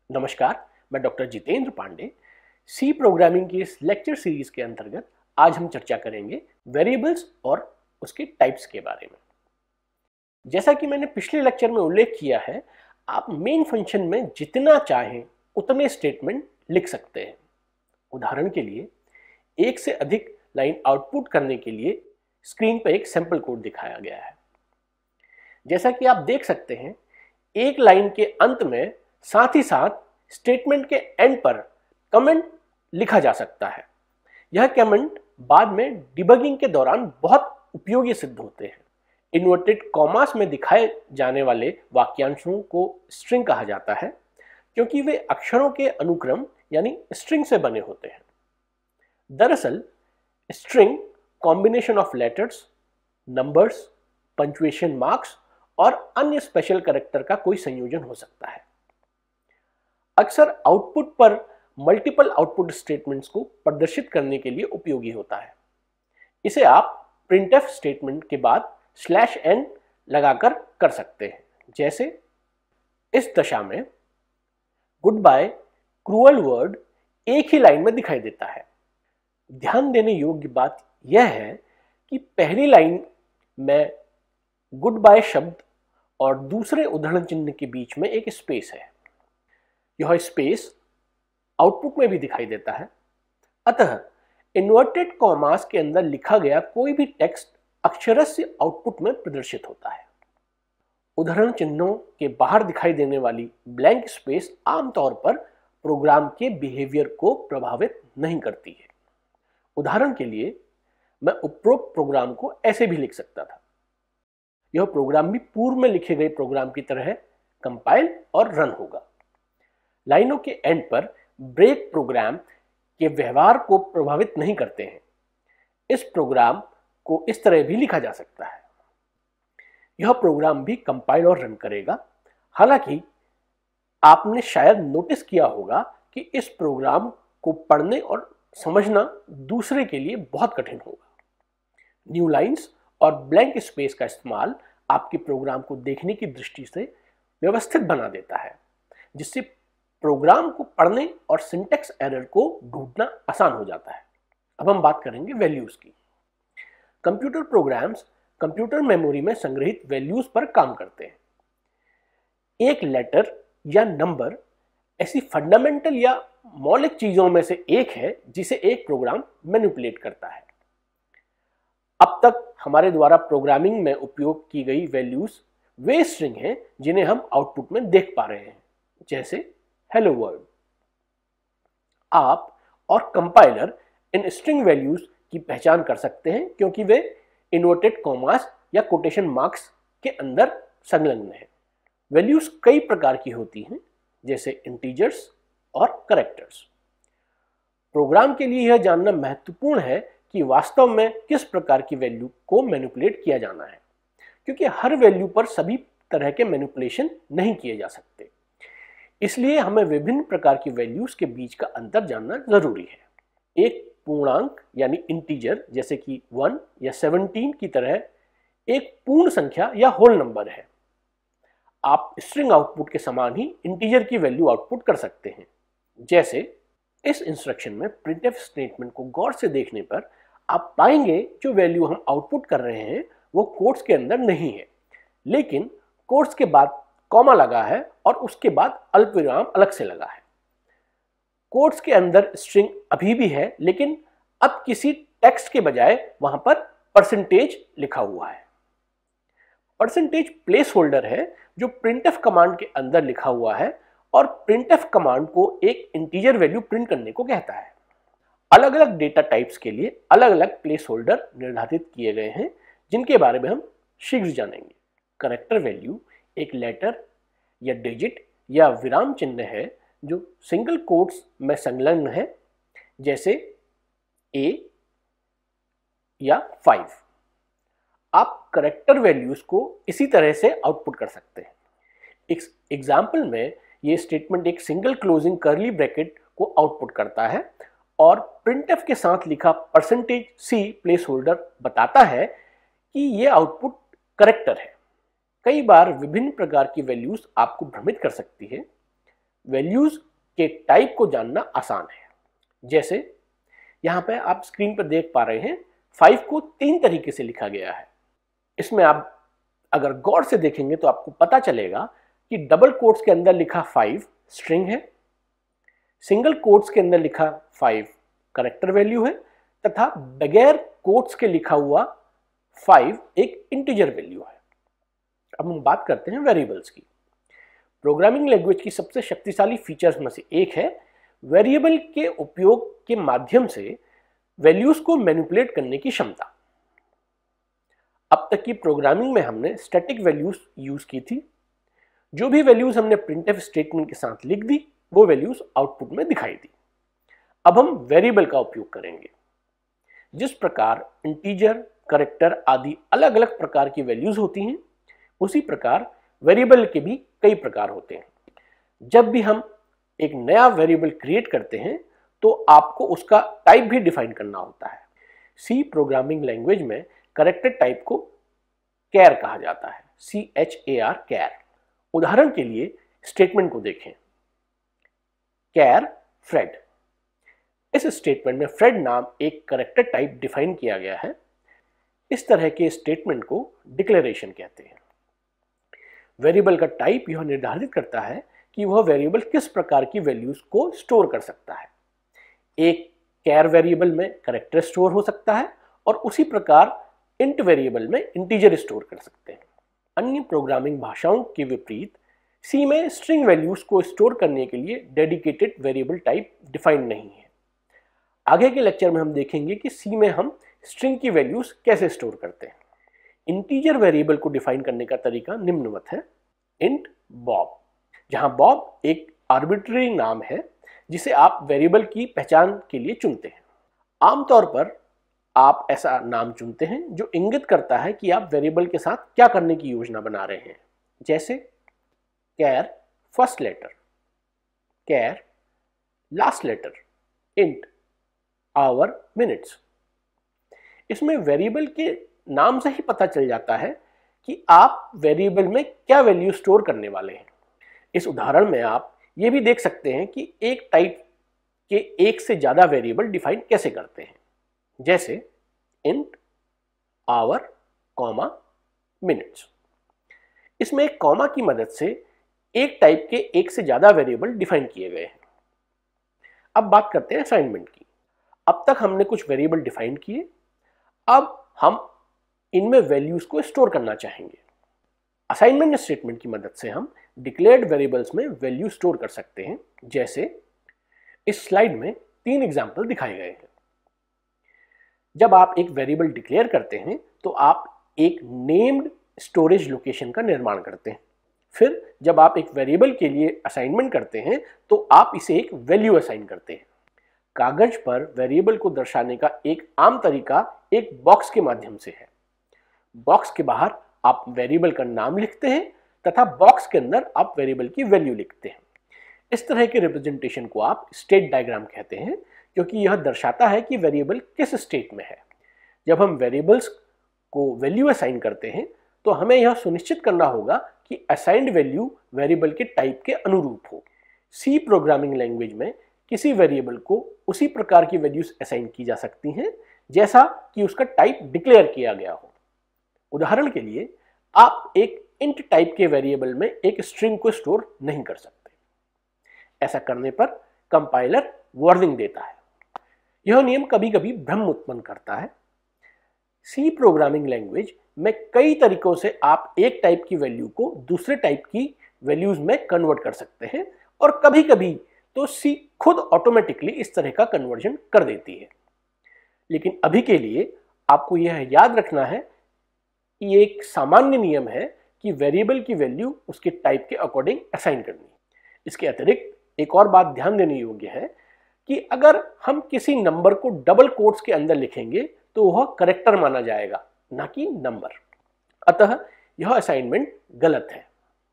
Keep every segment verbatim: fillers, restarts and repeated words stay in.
नमस्कार, मैं doctor Jitendra Pandey. C programming की इस लेक्चर सीरीज के अंतर्गत आज हम चर्चा करेंगे वेरिएबल्स और उसके टाइप्स के बारे में। जैसा कि मैंने पिछले लेक्चर में उल्लेख किया है, आप मेन फंक्शन में जितना चाहें उतने स्टेटमेंट लिख सकते हैं। उदाहरण के लिए, एक से अधिक लाइन आउटपुट करने के लिए स्क्रीन पर एक सैंपल कोड दिखाया गया है। जैसा कि आप देख सकते हैं, एक लाइन के अंत में साथ ही साथ स्टेटमेंट के एंड पर कमेंट लिखा जा सकता है। यह कमेंट बाद में डिबगिंग के दौरान बहुत उपयोगी सिद्ध होते हैं। इन्वर्टेड कॉमास में दिखाए जाने वाले वाक्यांशों को स्ट्रिंग कहा जाता है, क्योंकि वे अक्षरों के अनुक्रम यानी स्ट्रिंग से बने होते हैं। दरअसल string combination of letters, numbers, punctuation marks और अन्य स्पेशल कैरेक्टर का कोई संयोजन हो सकता है। अक्सर आउटपुट पर मल्टीपल आउटपुट स्टेटमेंट्स को प्रदर्शित करने के लिए उपयोगी होता है। इसे आप प्रिंटफ स्टेटमेंट के बाद स्लैश एन लगाकर कर सकते हैं। जैसे इस दशा में गुड बाय क्रूअल वर्ड एक ही लाइन में दिखाई देता है। ध्यान देने योग्य बात यह है कि पहली लाइन में गुड बाय शब्द और दूसरे उद्धरण चिन्ह के बीच में एक स्पेस है। यह स्पेस आउटपुट में भी दिखाई देता है। अतः इन्वर्टेड कॉमास के अंदर लिखा गया कोई भी टेक्स्ट अक्षरस्य आउटपुट में प्रदर्शित होता है। उद्धरण चिन्हों के बाहर दिखाई देने वाली ब्लैंक स्पेस आमतौर पर प्रोग्राम के बिहेवियर को प्रभावित नहीं करती है। उदाहरण के लिए, मैं उपरोक्त प्रोग्राम को ऐसे भी लिख सकता था। यह प्रोग्राम भी पूर्व में लिखे गए प्रोग्राम की तरह कंपाइल और रन होगा। लाइनों के एंड पर ब्रेक प्रोग्राम के व्यवहार को प्रभावित नहीं करते हैं। इस प्रोग्राम को इस तरह भी लिखा जा सकता है। यह प्रोग्राम भी कंपाइल और रन करेगा। हालांकि आपने शायद नोटिस किया होगा कि इस प्रोग्राम को पढ़ने और समझना दूसरे के लिए बहुत कठिन होगा। न्यू लाइंस और ब्लैंक स्पेस का इस्तेमाल आपके प्रोग्राम को देखने की दृष्टि से व्यवस्थित बना देता है, जिससे प्रोग्राम को पढ़ने और सिंटैक्स एरर को ढूंढना आसान हो जाता है। अब हम बात करेंगे वैल्यूज की। कंप्यूटर प्रोग्राम्स कंप्यूटर मेमोरी में संग्रहित वैल्यूज पर काम करते हैं। एक लेटर या नंबर ऐसी फंडामेंटल या मौलिक चीजों में से एक है जिसे एक प्रोग्राम मैनिपुलेट करता है। अब तक हमारे द्वारा प्रोग्रामिंग में उपयोग की गई वैल्यूज वे स्ट्रिंग हैं जिन्हें हम आउटपुट में देख पा रहे हैं, जैसे हेलो वर्ल्ड। आप और कंपाइलर इन स्ट्रिंग वैल्यूज की पहचान कर सकते हैं, क्योंकि वे इन्वर्टेड कॉमास या कोटेशन मार्क्स के अंदर संलग्न हैं। वैल्यूज कई प्रकार की होती हैं, जैसे इंटीजर्स और कैरेक्टर्स। प्रोग्राम के लिए यह जानना महत्वपूर्ण है कि वास्तव में किस प्रकार की वैल्यू को मैनिपुलेट किया जाना है, क्योंकि हर वैल्यू पर सभी तरह के मैनिपुलेशन नहीं किए जा सकते। इसलिए हमें विभिन्न प्रकार की वैल्यूज के बीच का अंतर जानना जरूरी है। एक पूर्णांक यानी इंटीजर, जैसे कि वन या सेवनटीन की तरह एक पूर्ण संख्या या होल नंबर है। आप स्ट्रिंग आउटपुट के समान ही इंटीजर की वैल्यू आउटपुट कर सकते हैं। जैसे इस इंस्ट्रक्शन में प्रिंटफ स्टेटमेंट को गौर से देखने पर आप पाएंगे जो वैल्यू हम आउटपुट कर रहे हैं वो कोट्स के अंदर नहीं है, लेकिन कोट्स के बाद कॉमा लगा है और उसके बाद अल्पविराम अलग से लगा है। कोट्स के अंदर स्ट्रिंग अभी भी है, लेकिन अब किसी टेक्स्ट के बजाय वहां पर परसेंटेज लिखा हुआ है। परसेंटेज प्लेस होल्डर है जो प्रिंटफ कमांड के अंदर लिखा हुआ है और प्रिंटफ कमांड को एक इंटीजर वैल्यू प्रिंट करने को कहता है। अलग अलग डेटा टाइप्स के लिए अलग अलग प्लेस होल्डर निर्धारित किए गए हैं, जिनके बारे में हम शीघ्र जानेंगे। कैरेक्टर वैल्यू एक लेटर या डिजिट या विराम चिन्ह है जो सिंगल कोट्स में संलग्न है, जैसे ए या फाइव। आप कैरेक्टर वैल्यूज को इसी तरह से आउटपुट कर सकते हैं। इस एग्जाम्पल में ये स्टेटमेंट एक सिंगल क्लोजिंग कर्ली ब्रैकेट को आउटपुट करता है और प्रिंटफ के साथ लिखा परसेंटेज सी प्लेस होल्डर बताता है कि ये आउटपुट करेक्टर है। कई बार विभिन्न प्रकार की वैल्यूज आपको भ्रमित कर सकती है। वैल्यूज के टाइप को जानना आसान है। जैसे यहाँ पे आप स्क्रीन पर देख पा रहे हैं, फाइव को तीन तरीके से लिखा गया है। इसमें आप अगर गौर से देखेंगे तो आपको पता चलेगा कि डबल कोट्स के अंदर लिखा फाइव स्ट्रिंग है, सिंगल कोट्स के अंदर लिखा फाइव कैरेक्टर वैल्यू है, तथा बगैर कोट्स के लिखा हुआ फाइव एक इंटीजर वैल्यू है। अब हम बात करते हैं वेरिएबल्स की। प्रोग्रामिंग लैंग्वेज की सबसे शक्तिशाली फीचर्स में से एक है वेरिएबल के उपयोग के माध्यम से वैल्यूज को मैनिपुलेट करने की क्षमता। अब तक की प्रोग्रामिंग में हमने स्टैटिक वैल्यूज यूज की थी। जो भी वैल्यूज हमने प्रिंटफ स्टेटमेंट के साथ लिख दी वो वैल्यूज आउटपुट में दिखाई दी। अब हम वेरिएबल का उपयोग करेंगे। जिस प्रकार इंटीजर, कैरेक्टर आदि अलग अलग प्रकार की वैल्यूज होती हैं, उसी प्रकार वेरिएबल के भी कई प्रकार होते हैं। जब भी हम एक नया वेरिएबल क्रिएट करते हैं तो आपको उसका टाइप भी डिफाइन करना होता है। सी प्रोग्रामिंग लैंग्वेज में कैरेक्टर टाइप को कैर कहा जाता है, सी एच ए आर कैर। उदाहरण के लिए स्टेटमेंट को देखें, कैर फ्रेड। इस स्टेटमेंट में फ्रेड नाम एक कैरेक्टर टाइप डिफाइन किया गया है। इस तरह के स्टेटमेंट को डिक्लेरेशन कहते हैं। वेरिएबल का टाइप यह निर्धारित करता है कि वह वेरिएबल किस प्रकार की वैल्यूज को स्टोर कर सकता है। एक कैर वेरिएबल में कैरेक्टर स्टोर हो सकता है और उसी प्रकार इंट वेरिएबल में इंटीजर स्टोर कर सकते हैं। अन्य प्रोग्रामिंग भाषाओं के विपरीत सी में स्ट्रिंग वैल्यूज को स्टोर करने के लिए डेडिकेटेड वेरिएबल टाइप डिफाइंड नहीं है। आगे के लेक्चर में हम देखेंगे कि सी में हम स्ट्रिंग की वैल्यूज कैसे स्टोर करते हैं। इंटीजर वेरिएबल को डिफाइन करने का तरीका निम्नवत है। इंट बॉब, जहां बॉब एक आर्बिट्रेरी नाम है जिसे आप वेरिएबल की पहचान के लिए चुनते हैं। आमतौर पर आप ऐसा नाम चुनते हैं जो इंगित करता है कि आप वेरिएबल के साथ क्या करने की योजना बना रहे हैं। जैसे char first letter, char last letter, int our minutes. इसमें वेरिएबल के नाम से ही पता चल जाता है कि आप वेरिएबल में क्या वैल्यू स्टोर करने वाले हैं। इस उदाहरण में आप ये भी देख सकते हैं कि एक टाइप के एक से ज्यादा वेरिएबल डिफाइन कैसे करते हैं। जैसे इंट आवर कॉमा मिनट्स। इसमें एक कॉमा की मदद से एक टाइप के एक से ज्यादा वेरिएबल डिफाइन किए गए हैं। अब बात करते हैं असाइनमेंट की। अब तक हमने कुछ वेरिएबल डिफाइन किए, अब हम इनमें वैल्यूज को स्टोर करना चाहेंगे। असाइनमेंट स्टेटमेंट की मदद से हम डिक्लेयर्ड वेरिएबल्स में वैल्यू स्टोर कर सकते हैं। जैसे इस स्लाइड में तीन एग्जाम्पल दिखाए गए हैं। जब आप एक वेरिएबल डिक्लेयर करते हैं तो आप एक नेम्ड स्टोरेज लोकेशन का निर्माण करते हैं। फिर जब आप एक वेरिएबल के लिए असाइनमेंट करते हैं तो आप इसे एक वैल्यू असाइन करते हैं। कागज पर वेरिएबल को दर्शाने का एक आम तरीका एक बॉक्स के माध्यम से है। बॉक्स के बाहर आप वेरिएबल का नाम लिखते हैं तथा बॉक्स के अंदर आप वेरिएबल की वैल्यू लिखते हैं। इस तरह के रिप्रेजेंटेशन को आप स्टेट डायग्राम कहते हैं, क्योंकि यह दर्शाता है कि वेरिएबल किस स्टेट में है। जब हम वेरिएबल्स को वैल्यू असाइन करते हैं तो हमें यह सुनिश्चित करना होगा कि असाइंड वैल्यू वेरिएबल के टाइप के अनुरूप हो। सी प्रोग्रामिंग लैंग्वेज में किसी वेरिएबल को उसी प्रकार की वैल्यूज असाइन की जा सकती हैं जैसा कि उसका टाइप डिक्लेयर किया गया हो। उदाहरण के लिए आप एक इंट टाइप के वेरिएबल में एक स्ट्रिंग को स्टोर नहीं कर सकते। ऐसा करने पर कंपाइलर वार्निंग देता है। यह नियम कभी कभी भ्रम उत्पन्न करता है। सी प्रोग्रामिंग लैंग्वेज में कई तरीकों से आप एक टाइप की वैल्यू को दूसरे टाइप की वैल्यूज में कन्वर्ट कर सकते हैं और कभी कभी तो सी खुद ऑटोमेटिकली इस तरह का कन्वर्जन कर देती है। लेकिन अभी के लिए आपको यह याद रखना है कि ये एक सामान्य नियम है कि वेरिएबल की वैल्यू उसके टाइप के अकॉर्डिंग असाइन करनी। इसके अतिरिक्त एक और बात ध्यान देने योग्य है कि अगर हम किसी नंबर को डबल कोट्स के अंदर लिखेंगे तो वह करेक्टर माना जाएगा, ना कि नंबर। अतः यह असाइनमेंट गलत है।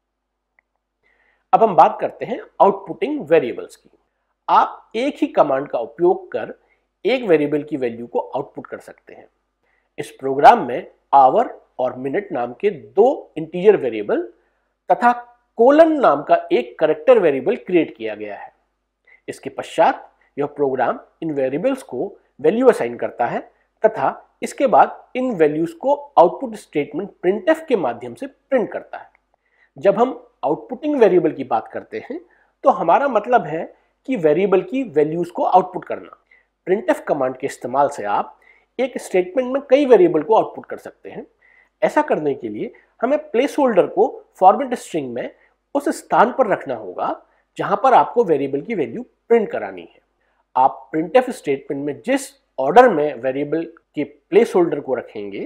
अब हम बात करते हैं आउटपुटिंग वेरिएबल्स की। आप एक ही कमांड का उपयोग कर एक वेरिएबल की वैल्यू को आउटपुट कर सकते हैं। इस प्रोग्राम में आवर और मिनट नाम के दो इंटीजर वेरिएबल तथा कोलन नाम का एक कैरेक्टर वेरिएबल क्रिएट किया गया है। इसके पश्चात यह प्रोग्राम इन वेरिएबल्स को वैल्यू असाइन करता है तथा इसके बाद इन वैल्यूज को आउटपुट स्टेटमेंट प्रिंटफ के माध्यम से प्रिंट करता है। जब हम आउटपुटिंग वेरिएबल की बात करते हैं तो हमारा मतलब है कि वेरिएबल की वैल्यूज को आउटपुट करना। प्रिंटफ कमांड के इस्तेमाल से आप एक स्टेटमेंट में कई वेरिएबल को आउटपुट कर सकते हैं। ऐसा करने के लिए हमें प्लेस होल्डर को फॉर्मेट स्ट्रिंग में उस स्थान पर रखना होगा जहां पर आपको वेरिएबल की वैल्यू प्रिंट करानी है। आप प्रिंटफ स्टेटमेंट में जिस ऑर्डर में वेरिएबल के प्लेस होल्डर को रखेंगे,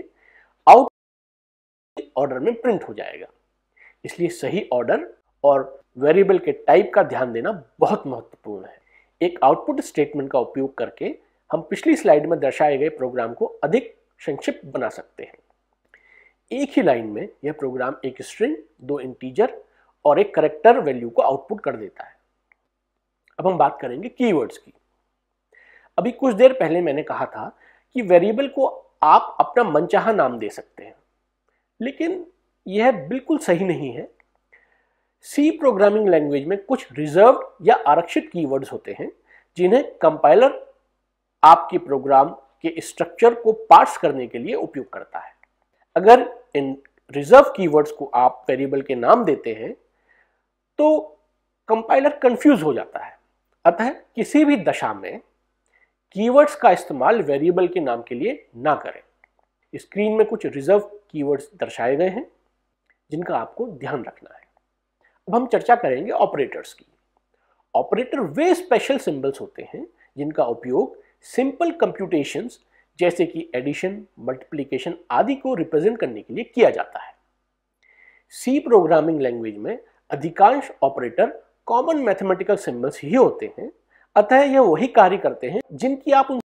आउटपुट ऑर्डर में प्रिंट हो जाएगा। इसलिए सही ऑर्डर और वेरिएबल के टाइप का ध्यान देना बहुत महत्वपूर्ण है। एक आउटपुट स्टेटमेंट का उपयोग करके हम पिछली स्लाइड में दर्शाए गए प्रोग्राम को अधिक संक्षिप्त बना सकते हैं। एक ही लाइन में यह प्रोग्राम एक स्ट्रिंग, दो इंटीजर और एक कैरेक्टर वैल्यू को आउटपुट कर देता है। अब हम बात करेंगे कीवर्ड्स की। अभी कुछ देर पहले मैंने कहा था कि वेरिएबल को आप अपना मनचाहा नाम दे सकते हैं, लेकिन यह बिल्कुल सही नहीं है। सी प्रोग्रामिंग लैंग्वेज में कुछ रिजर्व्ड या आरक्षित कीवर्ड्स होते हैं जिन्हें कंपाइलर आपके प्रोग्राम के स्ट्रक्चर को पार्स करने के लिए उपयोग करता है। अगर इन रिजर्व कीवर्ड्स को आप वेरिएबल के नाम देते हैं तो कंपाइलर कंफ्यूज हो जाता है। अतः किसी भी दशा में कीवर्ड्स का इस्तेमाल वेरिएबल के नाम के लिए ना करें। स्क्रीन में कुछ रिजर्व कीवर्ड्स दर्शाए गए हैं जिनका आपको ध्यान रखना है। अब हम चर्चा करेंगे ऑपरेटर्स की। ऑपरेटर वे स्पेशल सिंबल्स होते हैं जिनका उपयोग सिंपल कंप्यूटेशंस जैसे कि एडिशन, मल्टीप्लिकेशन आदि को रिप्रेजेंट करने के लिए किया जाता है। सी प्रोग्रामिंग लैंग्वेज में अधिकांश ऑपरेटर कॉमन मैथमेटिकल सिंबल्स ही होते हैं, अतः यह वही कार्य करते हैं जिनकी आप उन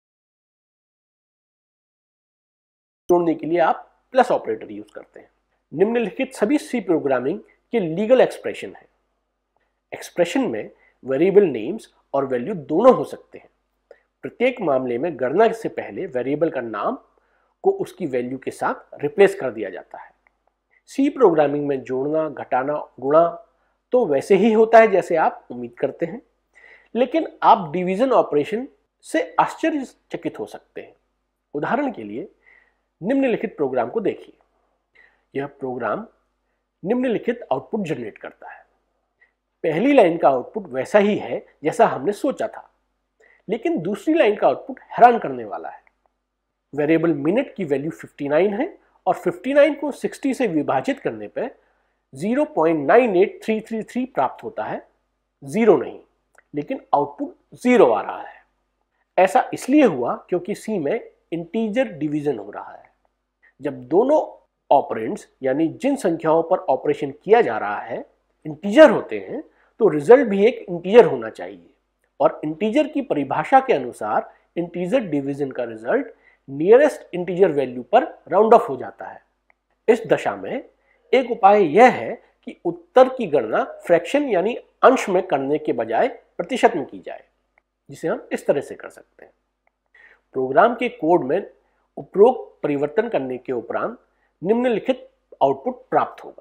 जोड़ने के लिए आप प्लस ऑपरेटर यूज करते हैं। निम्नलिखित सभी सी प्रोग्रामिंग के लीगल एक्सप्रेशन है। एक्सप्रेशन में वेरिएबल नेम्स और वैल्यू दोनों हो सकते हैं। प्रत्येक मामले में गणना से पहले वेरिएबल का नाम को उसकी वैल्यू के साथ रिप्लेस कर दिया जाता है। सी प्रोग्रामिंग में जोड़ना, घटाना, गुणा तो वैसे ही होता है जैसे आप उम्मीद करते हैं, लेकिन आप डिवीजन ऑपरेशन से आश्चर्यचकित हो सकते हैं। उदाहरण के लिए निम्नलिखित प्रोग्राम को देखिए। यह प्रोग्राम निम्नलिखित आउटपुट जनरेट करता है। पहली लाइन का आउटपुट वैसा ही है जैसा हमने सोचा था, लेकिन दूसरी लाइन का आउटपुट हैरान करने वाला है। वेरिएबल मिनट की वैल्यू उनसठ है और उनसठ को साठ से विभाजित करने पर zero point nine eight three three three प्राप्त होता है, जीरो नहीं, लेकिन आउटपुट जीरो आ रहा है। ऐसा इसलिए हुआ क्योंकि सी में इंटीजर डिवीजन हो रहा है। जब दोनों ऑपरेंड्स यानी जिन संख्याओं पर ऑपरेशन किया जा रहा है इंटीजर होते हैं तो रिजल्ट भी एक इंटीजर होना चाहिए, और इंटीजर की परिभाषा के अनुसार इंटीजर डिवीजन का रिजल्ट नियरेस्ट इंटीजर वैल्यू पर राउंड ऑफ हो जाता है। इस दशा में एक उपाय यह है कि उत्तर की गणना फ्रैक्शन यानी अंश में करने के बजाय प्रतिशत में की जाए, जिसे हम इस तरह से कर सकते हैं। प्रोग्राम के कोड में उपरोक्त परिवर्तन करने के उपरांत निम्नलिखित आउटपुट प्राप्त होगा।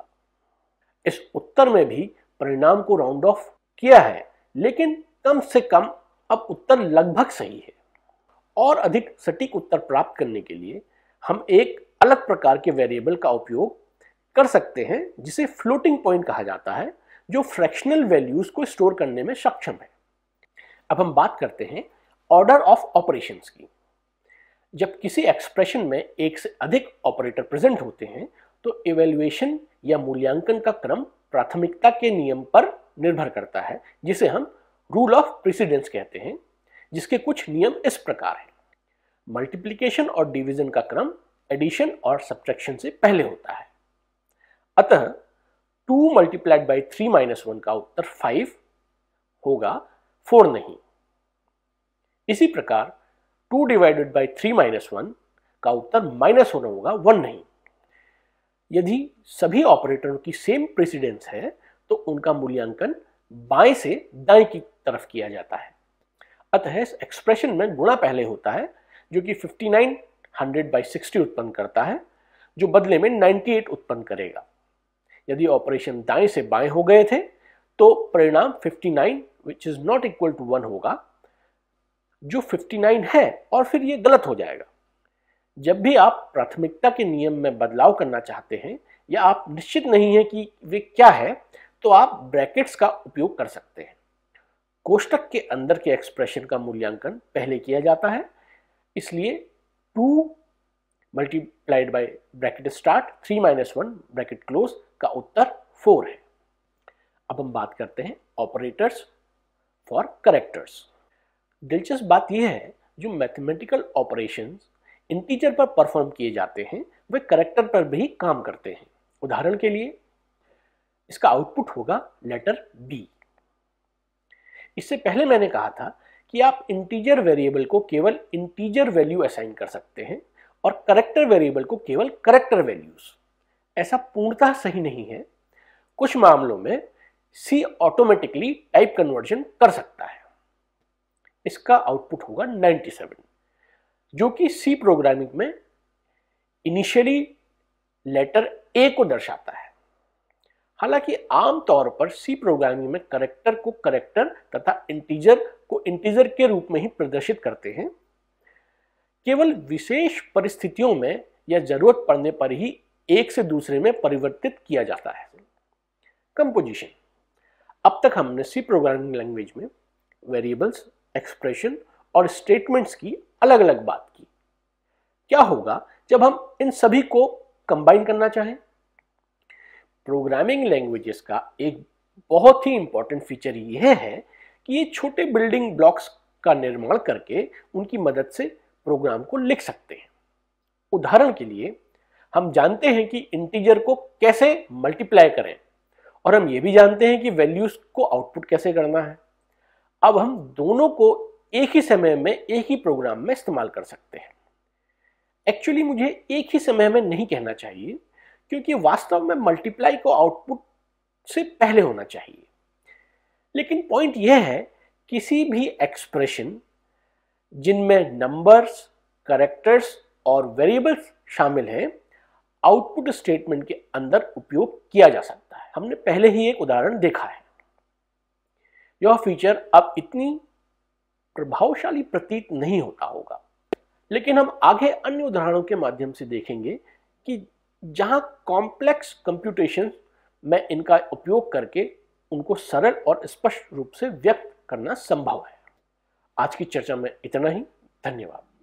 इस उत्तर में भी परिणाम को राउंड ऑफ किया है, लेकिन कम से कम अब उत्तर लगभग सही है। और अधिक सटीक उत्तर प्राप्त करने के लिए हम एक अलग प्रकार के वेरिएबल का उपयोग कर सकते हैं जिसे फ्लोटिंग पॉइंट कहा जाता है, जो फ्रैक्शनल वैल्यूज को स्टोर करने में सक्षम है। अब हम बात करते हैं ऑर्डर ऑफ ऑपरेशंस की। जब किसी एक्सप्रेशन में एक से अधिक ऑपरेटर प्रेजेंट होते हैं तो इवैल्यूएशन या मूल्यांकन का क्रम प्राथमिकता के नियम पर निर्भर करता है, जिसे हम रूल ऑफ प्रेसिडेंस कहते हैं, जिसके कुछ नियम इस प्रकार हैं। मल्टीप्लिकेशन और डिवीजन का क्रम एडिशन और सब्ट्रैक्शन से पहले होता है। अतः two multiplied by three minus one का उत्तर फाइव होगा, फोर नहीं। इसी प्रकार two divided by three minus one का उत्तर माइनस वन होगा, वन नहीं। यदि सभी ऑपरेटरों की सेम प्रेसिडेंस है तो उनका मूल्यांकन बाएं से दाएं की तरफ किया जाता है। अतः इस एक्सप्रेशन में गुणा पहले होता है, जो कि fifty nine hundred by sixty उत्पन्न करता है, जो बदले में नाइंटी एट उत्पन्न करेगा। यदि ऑपरेशन दाएं से बाएं हो गए थे तो परिणाम उनसठ which is not equal to one होगा, जो उनसठ है, और फिर ये गलत हो जाएगा। जब भी आप प्राथमिकता के नियम में बदलाव करना चाहते हैं या आप निश्चित नहीं हैं कि वे क्या है, तो आप ब्रैकेट्स का उपयोग कर सकते हैं। कोष्टक के अंदर के एक्सप्रेशन का मूल्यांकन पहले किया जाता है, इसलिए two multiplied by bracket start three minus one bracket close का उत्तर फोर है। अब हम बात करते हैं ऑपरेटर्स फॉर करेक्टर्स। दिलचस्प बात यह है, जो मैथमेटिकल ऑपरेशंस इंटीजर पर परफॉर्म किए जाते हैं वे करेक्टर पर भी काम करते हैं। उदाहरण के लिए इसका आउटपुट होगा लेटर बी। इससे पहले मैंने कहा था कि आप इंटीजर वेरिएबल को केवल इंटीजर वैल्यू असाइन कर सकते हैं और करेक्टर वेरिएबल को केवल करेक्टर वैल्यूज। ऐसा पूर्णतः सही नहीं है। कुछ मामलों में सी ऑटोमेटिकली टाइप कन्वर्जन कर सकता है। इसका आउटपुट होगा सत्तानवे, जो कि सी प्रोग्रामिंग में इनिशियली लेटर ए को दर्शाता है। हालांकि आमतौर पर सी प्रोग्रामिंग में करेक्टर को करेक्टर तथा इंटीजर को इंटीजर के रूप में ही प्रदर्शित करते हैं। केवल विशेष परिस्थितियों में या जरूरत पड़ने पर ही एक से दूसरे में परिवर्तित किया जाता है। कंपोजिशन। अब तक हमने सी प्रोग्रामिंग लैंग्वेज में वेरिएबल्स, एक्सप्रेशन और स्टेटमेंट्स की अलग अलग बात की। क्या होगा जब हम इन सभी को कंबाइन करना चाहें? प्रोग्रामिंग लैंग्वेजेस का एक बहुत ही इंपॉर्टेंट फीचर यह है कि ये छोटे बिल्डिंग ब्लॉक्स का निर्माण करके उनकी मदद से प्रोग्राम को लिख सकते हैं। उदाहरण के लिए हम जानते हैं कि इंटीजर को कैसे मल्टीप्लाई करें और हम ये भी जानते हैं कि वैल्यूज को आउटपुट कैसे करना है। अब हम दोनों को एक ही समय में एक ही प्रोग्राम में इस्तेमाल कर सकते हैं। एक्चुअली मुझे एक ही समय में नहीं कहना चाहिए, क्योंकि वास्तव में मल्टीप्लाई को आउटपुट से पहले होना चाहिए। लेकिन पॉइंट यह है, किसी भी एक्सप्रेशन जिनमें नंबर्स, कैरेक्टर्स और वेरिएबल्स शामिल हैं, आउटपुट स्टेटमेंट के अंदर उपयोग किया जा सकता है। हमने पहले ही एक उदाहरण देखा है। यह फीचर अब इतनी प्रभावशाली प्रतीत नहीं होता होगा, लेकिन हम आगे अन्य उदाहरणों के माध्यम से देखेंगे कि जहां कॉम्प्लेक्स कंप्यूटेशन में इनका उपयोग करके उनको सरल और स्पष्ट रूप से व्यक्त करना संभव है। आज की चर्चा में इतना ही। धन्यवाद।